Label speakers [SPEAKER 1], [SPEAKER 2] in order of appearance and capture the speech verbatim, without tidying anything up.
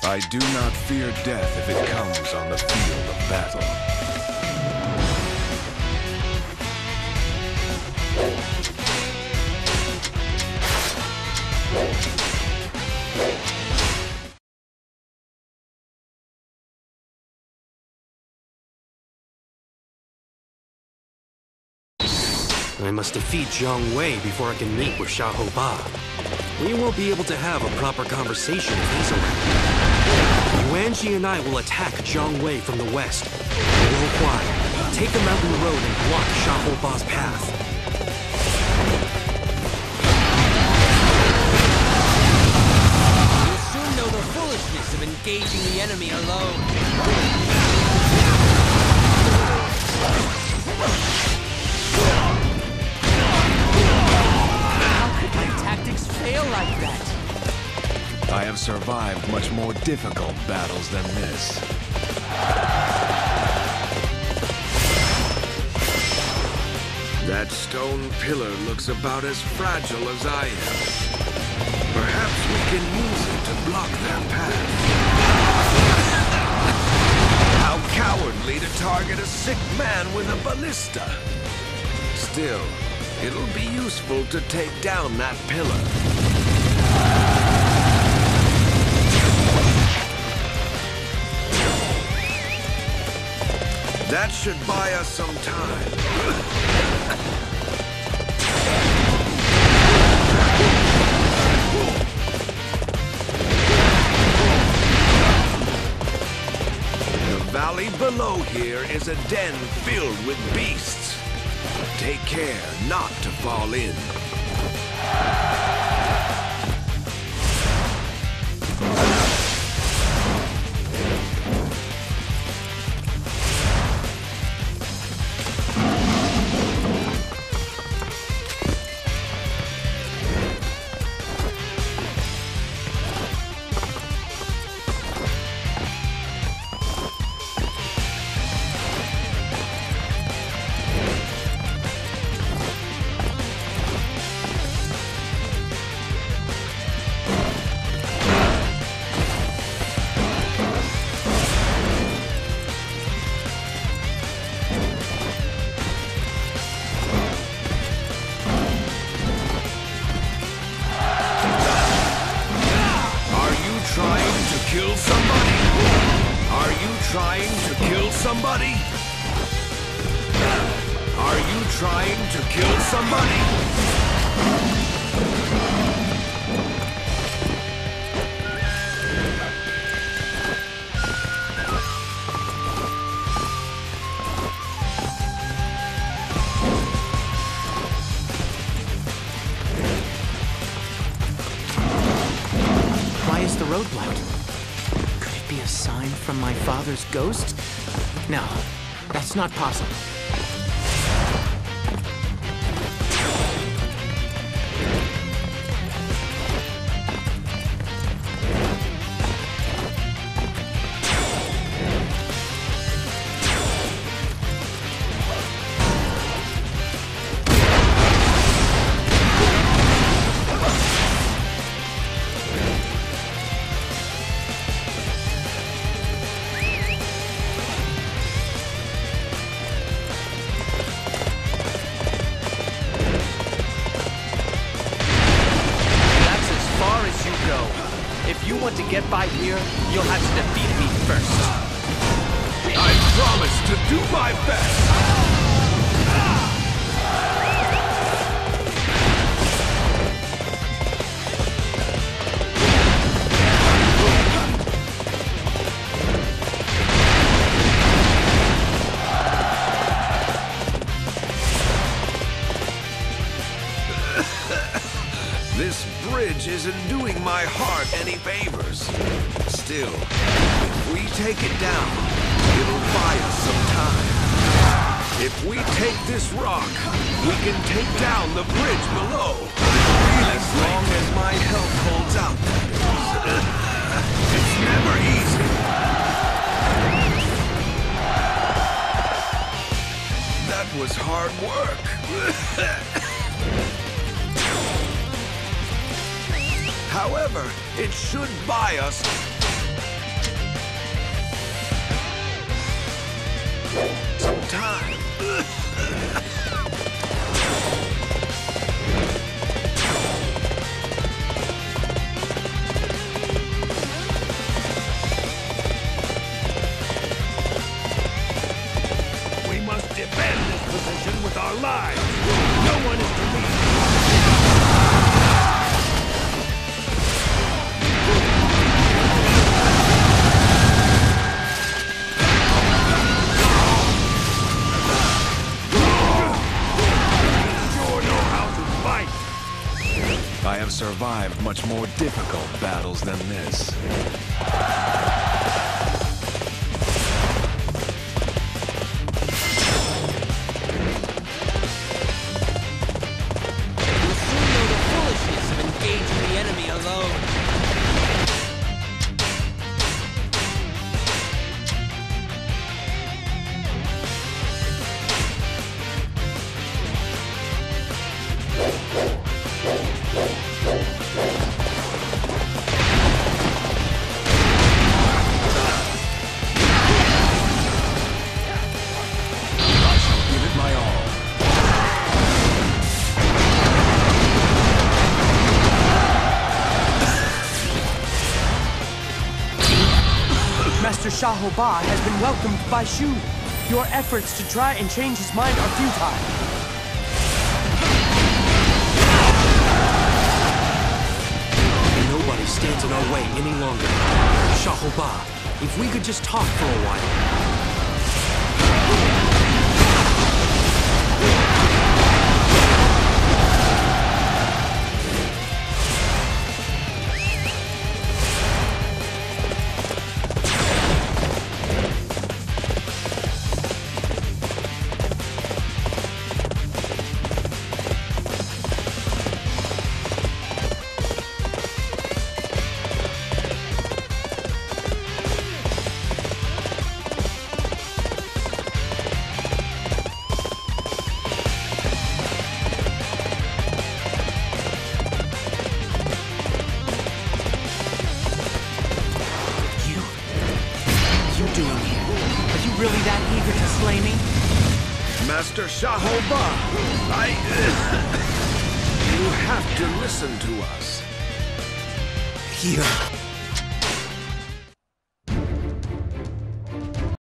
[SPEAKER 1] I do not fear death if it comes on the field of battle.
[SPEAKER 2] I must defeat Zhang Wei before I can meet with Xiahou Ba. We won't be able to have a proper conversation if he's around. Yuanji and I will attack Zhang Wei from the west. Guo Huai, take the mountain road and block Xiahou Ba's path.
[SPEAKER 3] You'll soon know the foolishness of engaging the enemy alone. Fail like that.
[SPEAKER 1] I have survived much more difficult battles than this. That stone pillar looks about as fragile as I am. Perhaps we can use it to block their path. How cowardly to target a sick man with a ballista. Still, it'll be useful to take down that pillar. That should buy us some time. The valley below here is a den filled with beasts. Take care not to fall in. Kill somebody? Are you trying to kill somebody? Are you trying to kill somebody?
[SPEAKER 2] Why is the road blocked? Be a sign from my father's ghost? No, that's not possible. If you want to get by here, you'll have to defeat me first.
[SPEAKER 1] I promise to do my best! This bridge isn't doing my heart any favors. Still, if we take it down, it'll buy us some time. If we take this rock, we can take down the bridge below. As long as my health holds out, that is. It's never easy. That was hard work. However, it should buy us some time.
[SPEAKER 4] We must defend this position with our lives. No one is to leave.
[SPEAKER 1] I have survived much more difficult battles than this.
[SPEAKER 3] You'll soon know the foolishness of engaging the enemy alone.
[SPEAKER 5] Master Xiahou has been welcomed by Xiahou. Your efforts to try and change his mind are futile.
[SPEAKER 2] Nobody stands in our way any longer. Xiahou, if we could just talk for a while.
[SPEAKER 5] Really that eager to slay me?
[SPEAKER 1] Master Xiahou, I... you have to listen to us.
[SPEAKER 2] Here.